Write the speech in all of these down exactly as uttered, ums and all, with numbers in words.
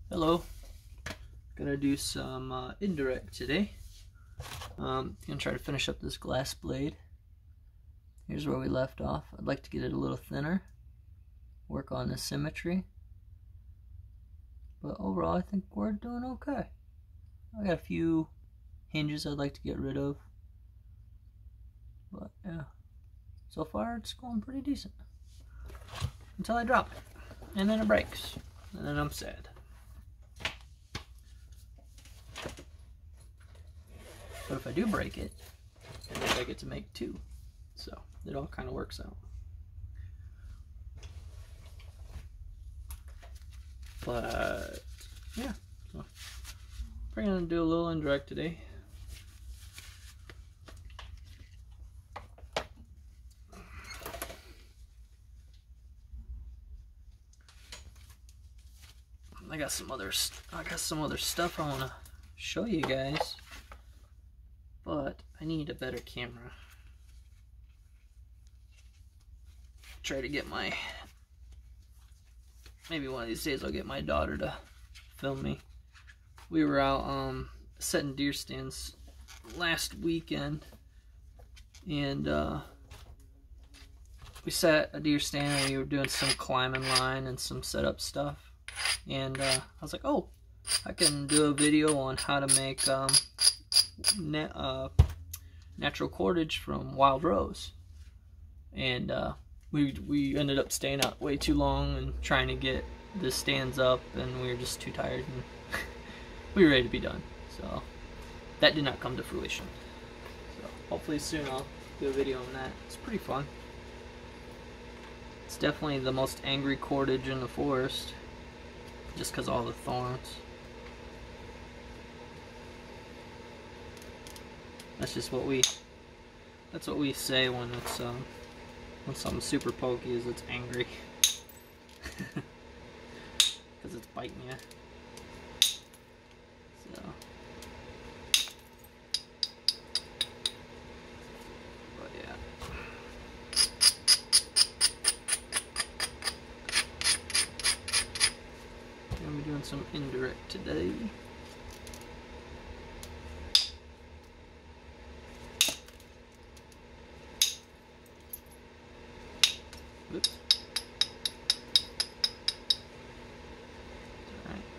Hello, gonna do some uh, indirect today. Um, gonna try to finish up this glass blade. Here's where we left off. I'd like to get it a little thinner, work on the symmetry, but overall I think we're doing okay. I got a few hinges I'd like to get rid of, but yeah, so far it's going pretty decent. Until I drop it, and then it breaks, and then I'm sad. But if I do break it, at least I get to make two. So it all kind of works out. But yeah, so we're gonna do a little indirect today. I got some other I got some other stuff I wanna show you guys. But I need a better camera. Try to get my, maybe one of these days I'll get my daughter to film me. We were out um, setting deer stands last weekend, and uh, we set a deer stand and we were doing some climbing line and some setup stuff. And uh, I was like, oh, I can do a video on how to make um, Na uh, natural cordage from wild rose, and uh, we we ended up staying out way too long and trying to get the stands up, and we were just too tired and we were ready to be done. So that did not come to fruition. So hopefully soon I'll do a video on that. It's pretty fun. It's definitely the most angry cordage in the forest, just because all the thorns. That's just what we, that's what we say when it's, um, when something's super pokey, is it's angry. Because it's biting you. So. But yeah. I'm going to be doing some indirect today. Oops. All right.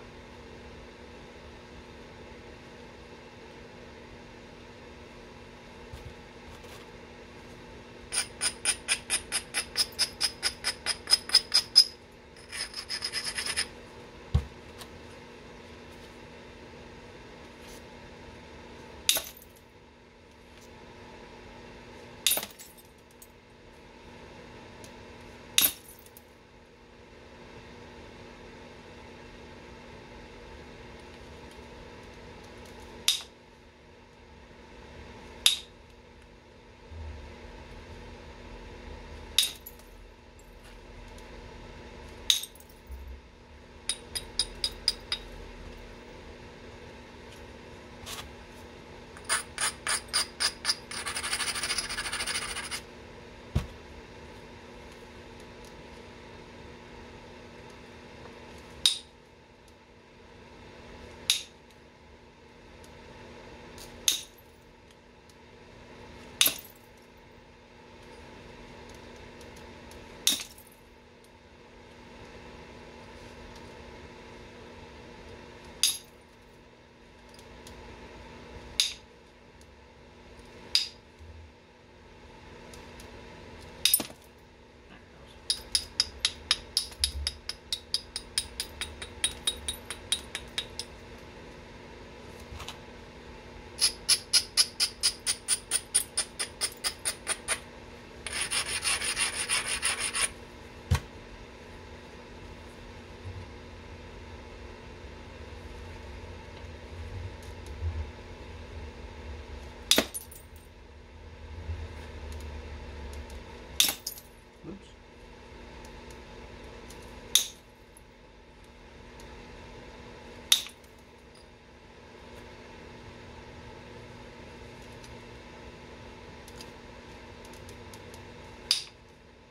Oops.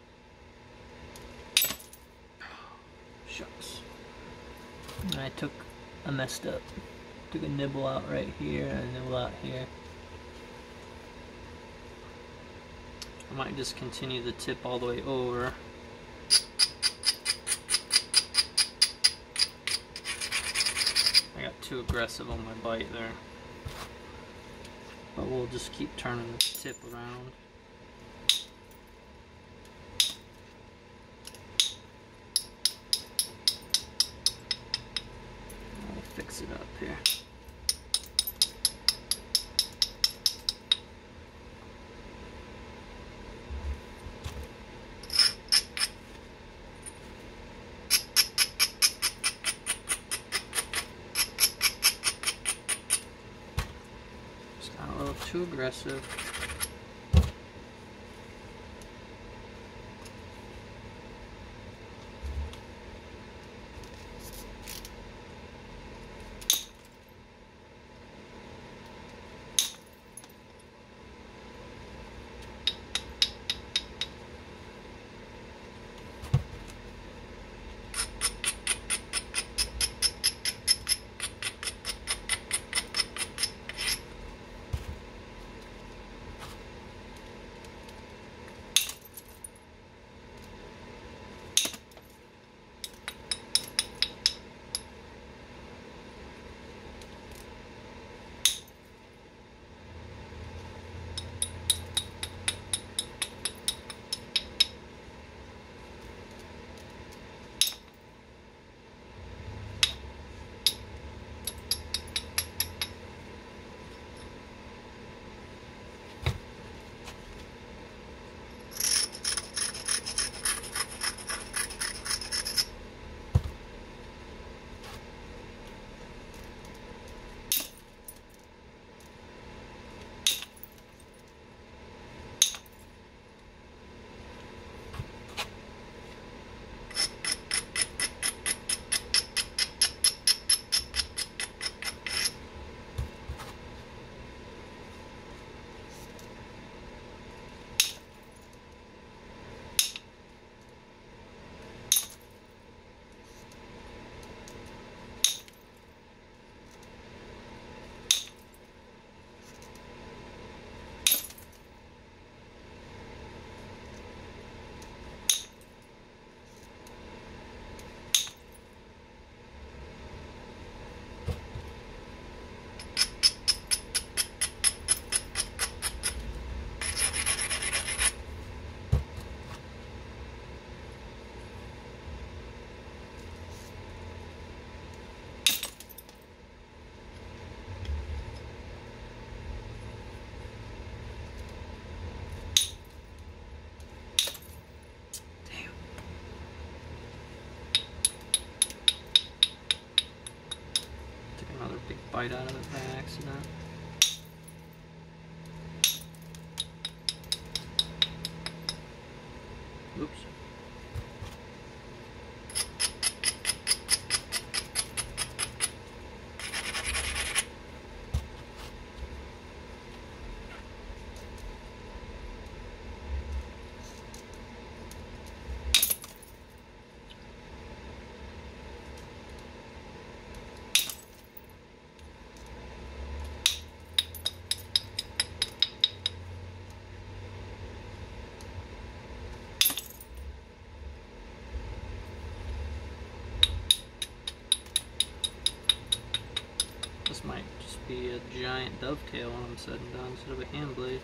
Shucks. And I took I messed up. Took a nibble out right here and a nibble out here. I might just continue the tip all the way over. I got too aggressive on my bite there. But we'll just keep turning the tip around. I'll fix it up here. Too aggressive. Bite out of it by accident. Oops. This might just be a giant dovetail when I'm said and done instead of a hand blade.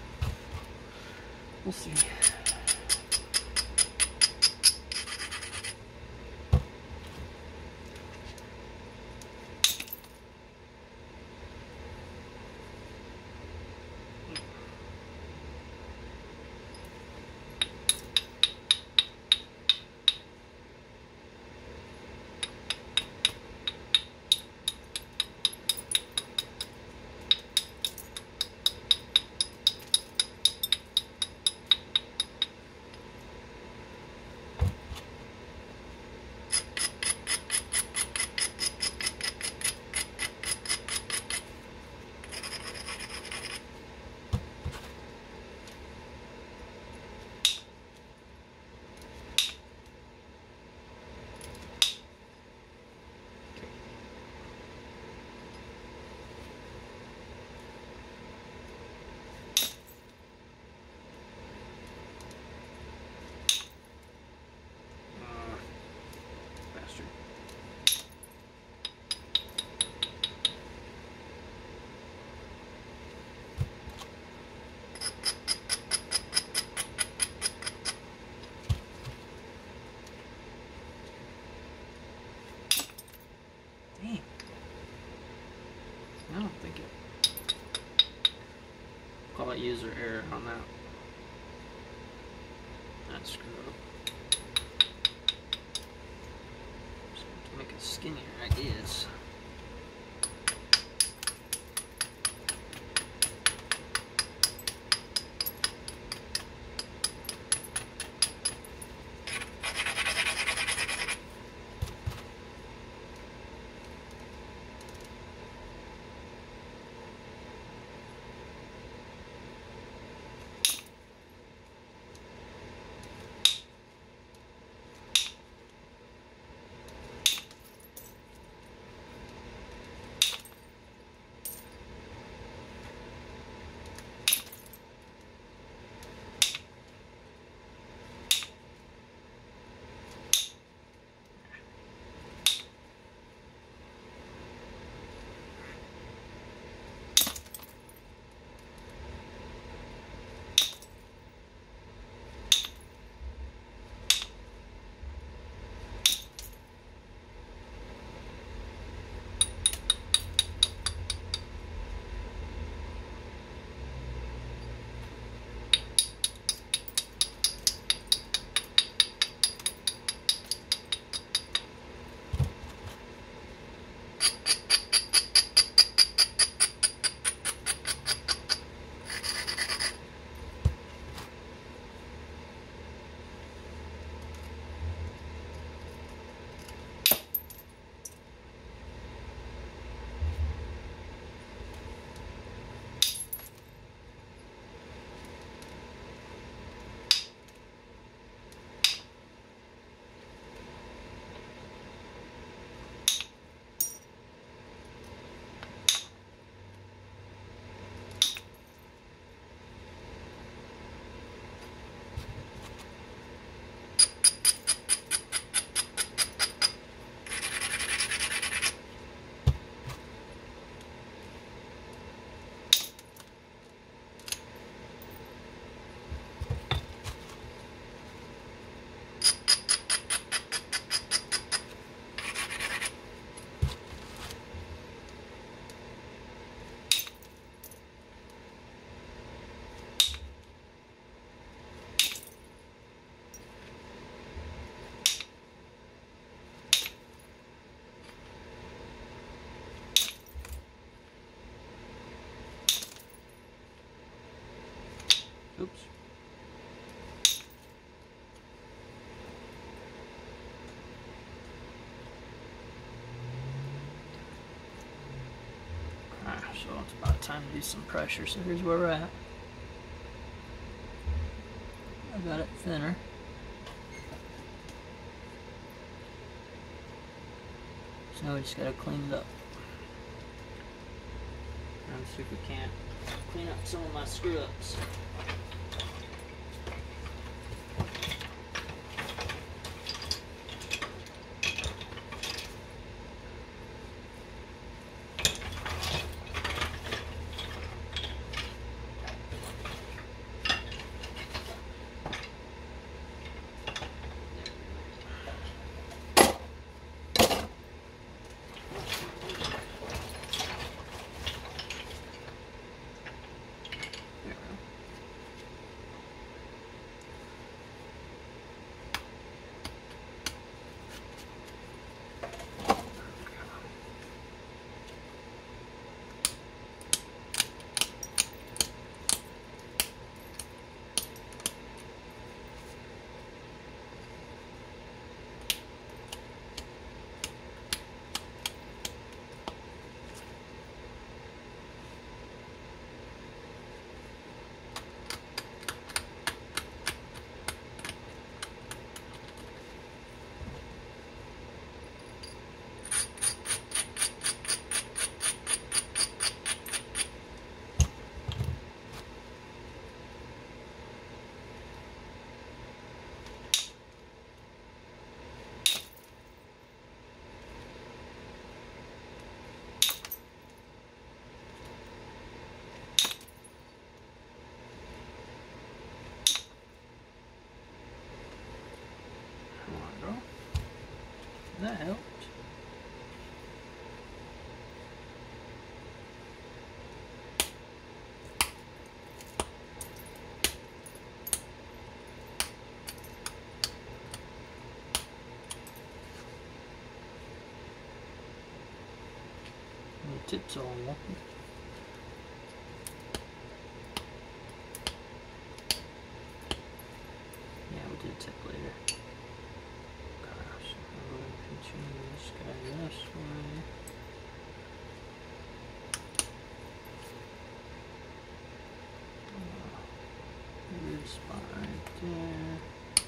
We'll see. Dang. I don't think it. Call it user error on that. That's screwed up. So to make it skinnier, I guess. Oops. Alright, so it's about time to do some pressure. So here's where we're at. I got it thinner. So now we just gotta clean it up. Let's see if we can't clean up some of my screw ups. That helped. The tip's all wonky. Yeah, we'll do the tip later. Gosh, I'm going to continue this guy this way. Oh, weird spot right there.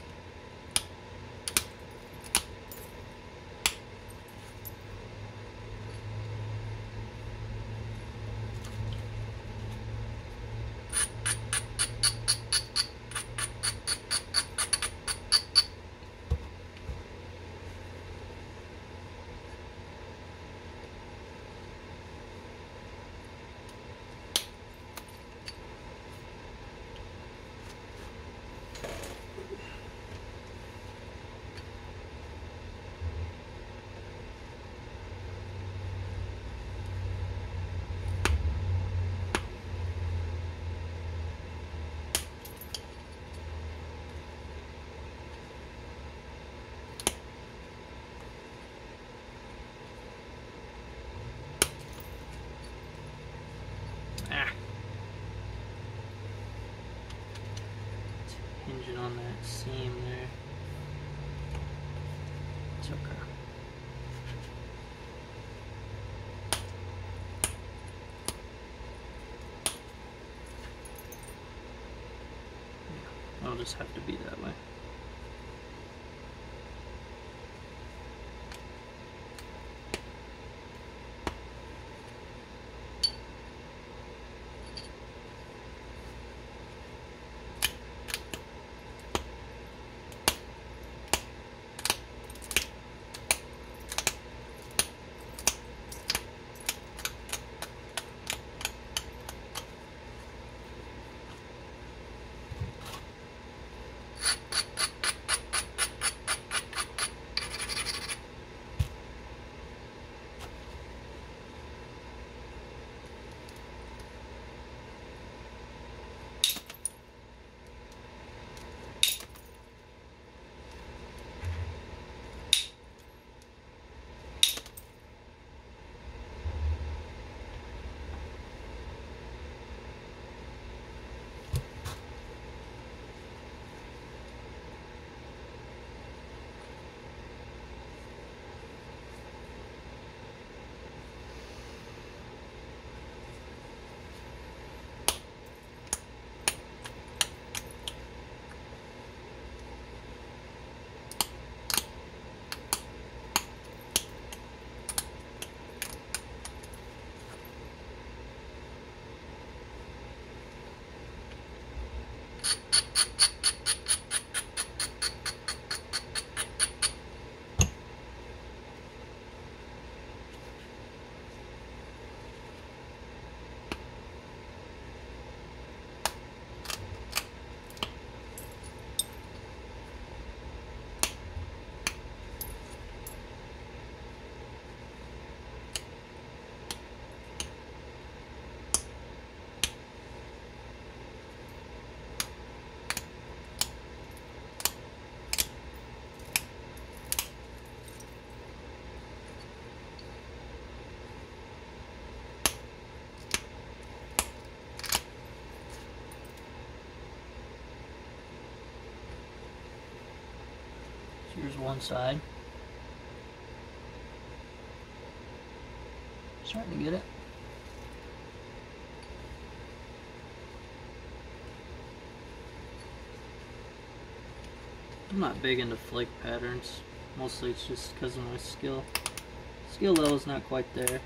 Hinging on that seam there. It's okay. Yeah, I'll just have to be that way. Here's one side. Starting to get it. I'm not big into flake patterns. Mostly it's just because of my skill. Skill level is not quite there.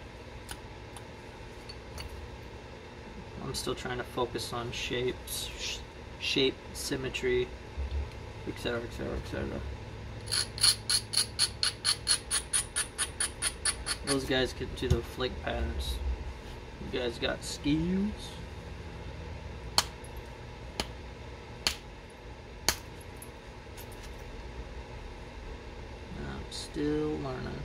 I'm still trying to focus on shapes, sh shape, symmetry, et cetera, et cetera, et cetera. Those guys can do the flake patterns. You guys got skills. I'm still learning.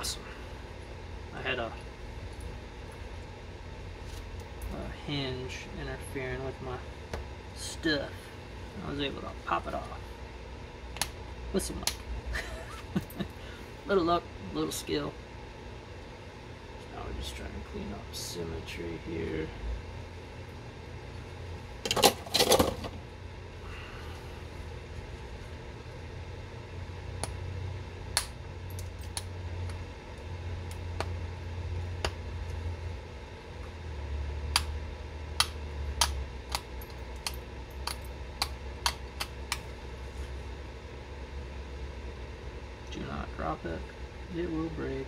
awesome. I had a, a hinge interfering with my stuff. I was able to pop it off with some luck. Little luck, little skill. Now we're just trying to clean up symmetry here. Do not drop it. It will break.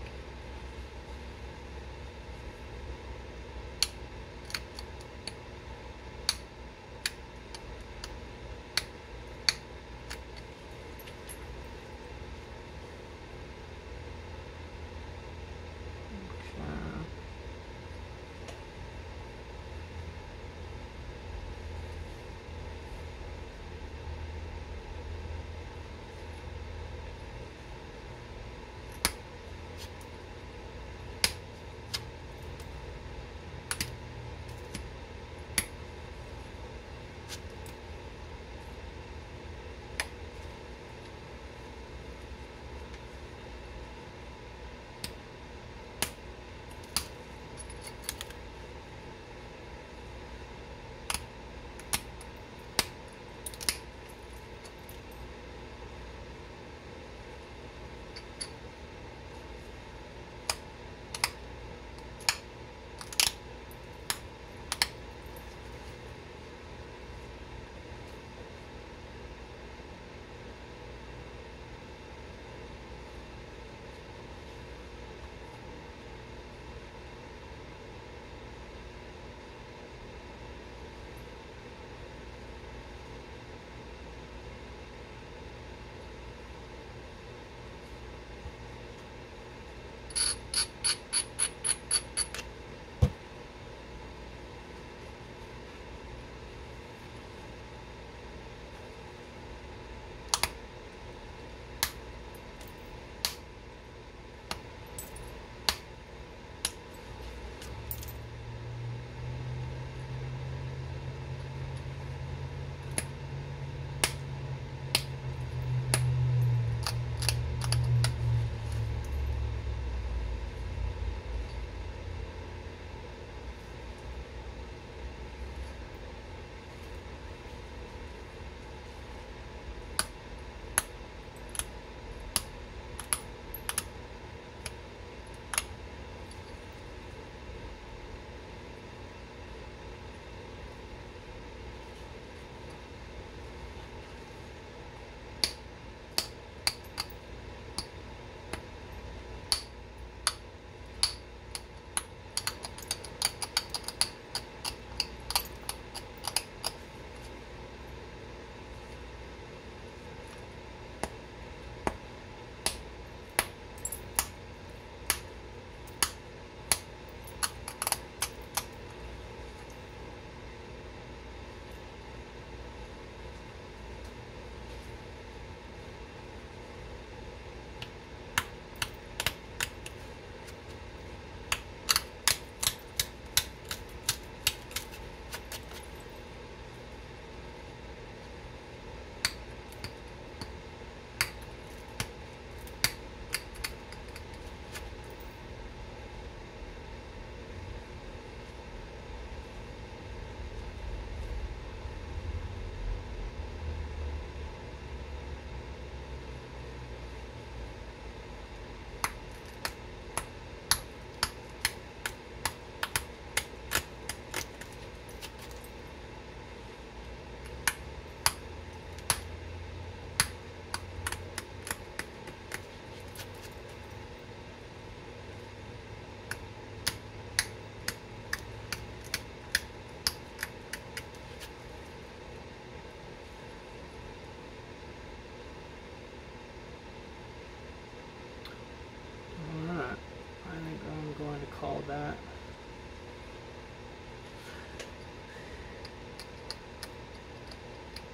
call that.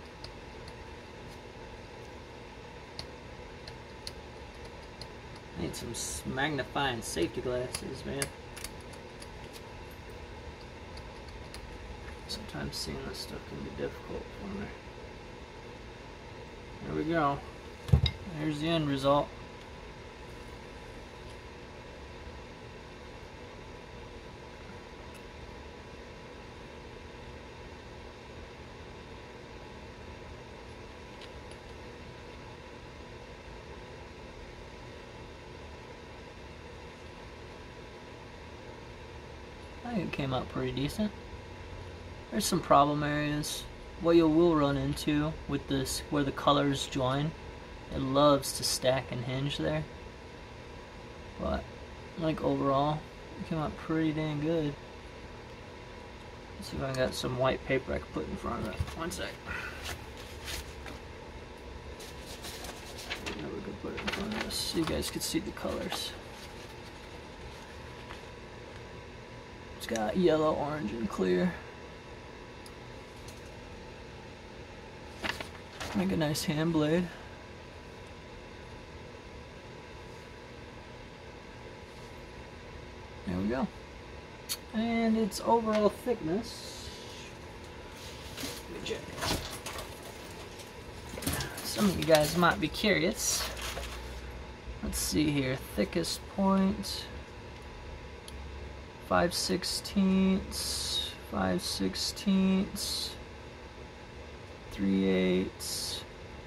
I need some magnifying safety glasses, man. Sometimes seeing this stuff can be difficult for me. There we go. Here's the end result. I think it came out pretty decent. There's some problem areas. What you will run into with this, where the colors join, it loves to stack and hinge there. But, like overall, it came out pretty dang good. Let's see if I got some white paper I can put in front of it. One sec. Maybe we could put it in front of us so you guys could see the colors. It's got yellow, orange, and clear. Make a nice hand blade. There we go. And its overall thickness. Let me check. Some of you guys might be curious. Let's see here. Thickest point. Five sixteenths. Five sixteenths. Three eighths.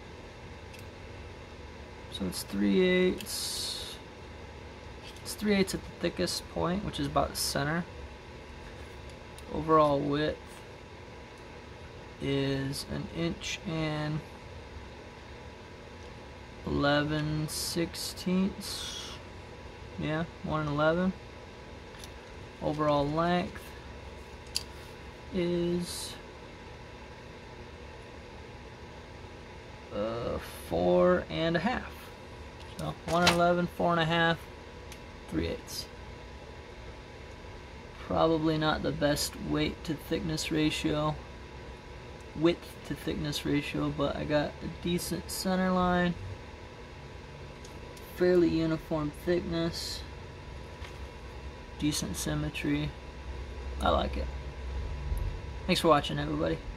So it's three eighths. It's three eighths at the thickest point, which is about the center. Overall width is an inch and eleven sixteenths. Yeah, one and eleven. Overall length is Uh, four and a half. So one and eleven, four and a half, three eighths. Probably not the best weight to thickness ratio, width to thickness ratio, but I got a decent center line, fairly uniform thickness, decent symmetry. I like it. Thanks for watching, everybody.